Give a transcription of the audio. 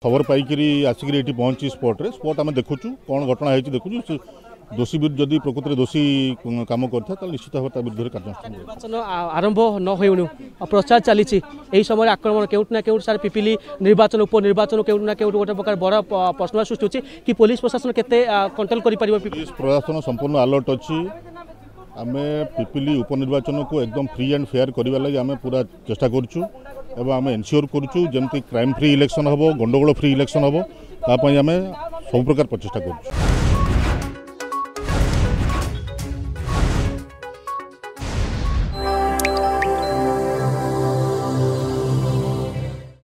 खबर पाइकरी आसिक ये पहुँची स्पॉट आम देखुँ कौन घटना है देखुँ दोषी जदि प्रकृति दोषी कम कर निश्चित भाव विरुद्ध कार्यानुष्ठान निर्वाचन आरंभ न होनु प्रचार चली समय आक्रमण केउटना केउट सार पिपिली निर्वाचन उपनिर्वाचन केउटना केउट गोटे प्रकार बड़ प्रश्न सृष्टि होची कि पुलिस प्रशासन केते कंट्रोल करि परिबो पुलिस प्रशासन संपूर्ण अलर्ट अच्छी आम पिपिली उपनिर्वाचन को एकदम फ्री एंड फेयर करने लगे आम पूरा चेष्टा करुँ एवं आम एनश्योर करुँ जमती क्राइम फ्री इलेक्शन हम गंडगोल फ्री इलेक्शन हम ताप आम सब प्रकार प्रचेषा करुँ।